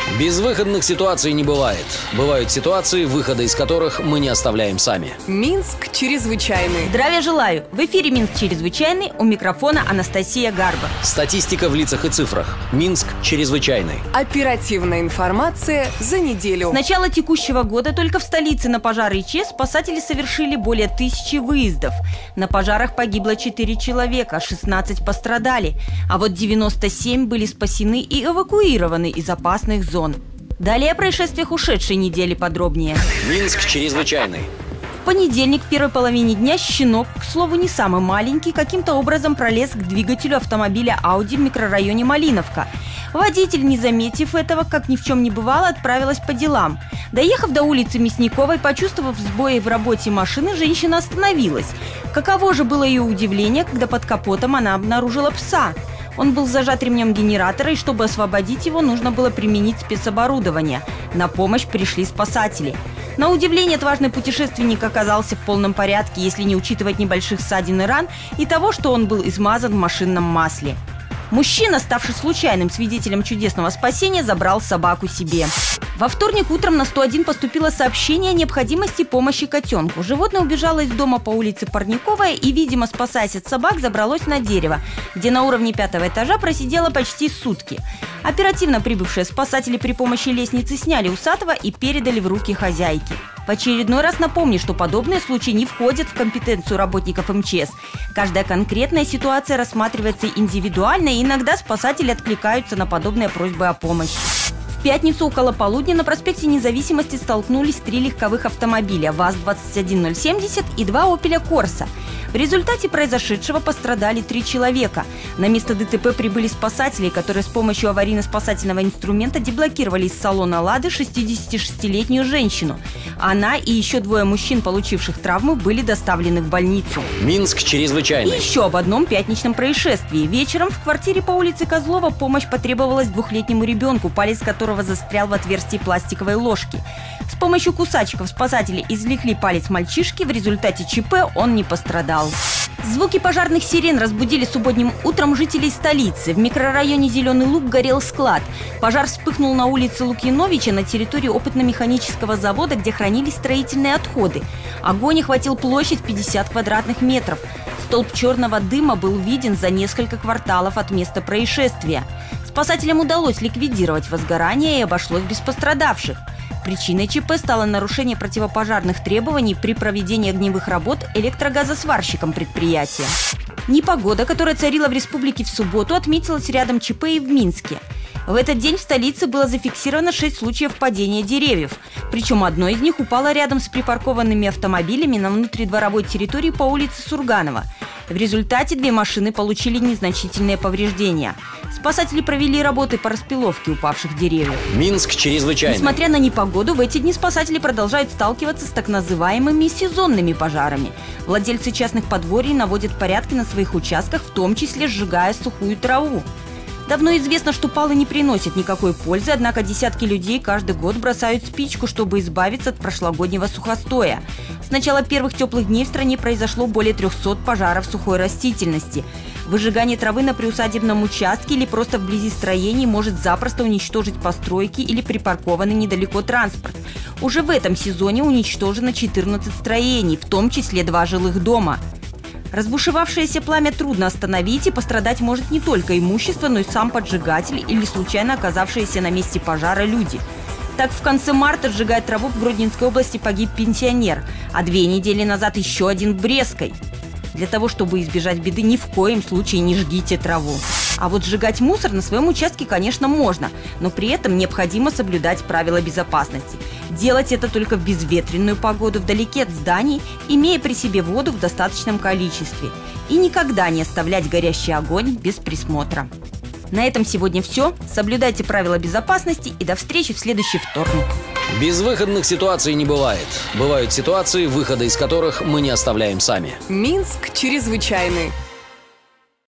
Безвыходных ситуаций не бывает. Бывают ситуации, выхода из которых мы не оставляем сами. Минск чрезвычайный. Здравия желаю! В эфире Минск чрезвычайный, у микрофона Анастасия Гарба. Статистика в лицах и цифрах. Минск чрезвычайный. Оперативная информация за неделю. С начала текущего года только в столице на пожары ЧС спасатели совершили более 1000 выездов. На пожарах погибло 4 человека, 16 пострадали, а вот 97 были спасены и эвакуированы из опасных зон. Далее о происшествиях ушедшей недели подробнее. Минск чрезвычайный. В понедельник в первой половине дня щенок, к слову не самый маленький, каким-то образом пролез к двигателю автомобиля Audi в микрорайоне Малиновка. Водитель, не заметив этого, как ни в чем не бывало, отправилась по делам. Доехав до улицы Мясниковой, почувствовав сбои в работе машины, женщина остановилась. Каково же было ее удивление, когда под капотом она обнаружила пса. Он был зажат ремнем генератора, и чтобы освободить его, нужно было применить спецоборудование. На помощь пришли спасатели. На удивление, отважный путешественник оказался в полном порядке, если не учитывать небольших ссадин и ран, и того, что он был измазан в машинном масле. Мужчина, ставший случайным свидетелем чудесного спасения, забрал собаку себе. Во вторник утром на 101 поступило сообщение о необходимости помощи котенку. Животное убежало из дома по улице Парниковая и, видимо, спасаясь от собак, забралось на дерево, где на уровне 5-го этажа просидело почти сутки. Оперативно прибывшие спасатели при помощи лестницы сняли усатого и передали в руки хозяйки. В очередной раз напомню, что подобные случаи не входят в компетенцию работников МЧС. Каждая конкретная ситуация рассматривается индивидуально, и иногда спасатели откликаются на подобные просьбы о помощи. В пятницу около полудня на проспекте Независимости столкнулись 3 легковых автомобиля ВАЗ-21070 и 2 «Опеля Корса». В результате произошедшего пострадали 3 человека. На место ДТП прибыли спасатели, которые с помощью аварийно-спасательного инструмента деблокировали из салона «Лады» 66-летнюю женщину. Она и еще 2 мужчин, получивших травмы, были доставлены в больницу. Минск чрезвычайный. И еще об одном пятничном происшествии. Вечером в квартире по улице Козлова помощь потребовалась 2-летнему ребенку, палец которого застрял в отверстии пластиковой ложки. С помощью кусачков спасатели извлекли палец мальчишки, в результате ЧП он не пострадал. Звуки пожарных сирен разбудили субботним утром жителей столицы. В микрорайоне Зеленый Луг горел склад. Пожар вспыхнул на улице Лукьяновича на территории опытно-механического завода, где хранились строительные отходы. Огонь охватил площадь 50 квадратных метров. Столб черного дыма был виден за несколько кварталов от места происшествия. Спасателям удалось ликвидировать возгорание и обошлось без пострадавших. Причиной ЧП стало нарушение противопожарных требований при проведении огневых работ электрогазосварщиком предприятия. Непогода, которая царила в республике в субботу, отметилась рядом ЧП и в Минске. В этот день в столице было зафиксировано 6 случаев падения деревьев. Причем одно из них упало рядом с припаркованными автомобилями на внутридворовой территории по улице Сурганова. В результате 2 машины получили незначительные повреждения. Спасатели провели работы по распиловке упавших деревьев. Минск чрезвычайный. Несмотря на непогоду, в эти дни спасатели продолжают сталкиваться с так называемыми сезонными пожарами. Владельцы частных подворий наводят порядки на своих участках, в том числе сжигая сухую траву. Давно известно, что палы не приносят никакой пользы, однако десятки людей каждый год бросают спичку, чтобы избавиться от прошлогоднего сухостоя. С начала первых теплых дней в стране произошло более 300 пожаров сухой растительности. Выжигание травы на приусадебном участке или просто вблизи строений может запросто уничтожить постройки или припаркованный недалеко транспорт. Уже в этом сезоне уничтожено 14 строений, в том числе 2 жилых дома. Разбушевавшееся пламя трудно остановить, и пострадать может не только имущество, но и сам поджигатель или случайно оказавшиеся на месте пожара люди. Так, в конце марта, сжигая траву, в Гродненской области погиб пенсионер, а 2 недели назад еще один в Брестской. Для того, чтобы избежать беды, ни в коем случае не жгите траву. А вот сжигать мусор на своем участке, конечно, можно, но при этом необходимо соблюдать правила безопасности. Делать это только в безветренную погоду, вдалеке от зданий, имея при себе воду в достаточном количестве. И никогда не оставлять горящий огонь без присмотра. На этом сегодня все. Соблюдайте правила безопасности и до встречи в следующий вторник. Безвыходных ситуаций не бывает. Бывают ситуации, выхода из которых мы не оставляем сами. Минск чрезвычайный.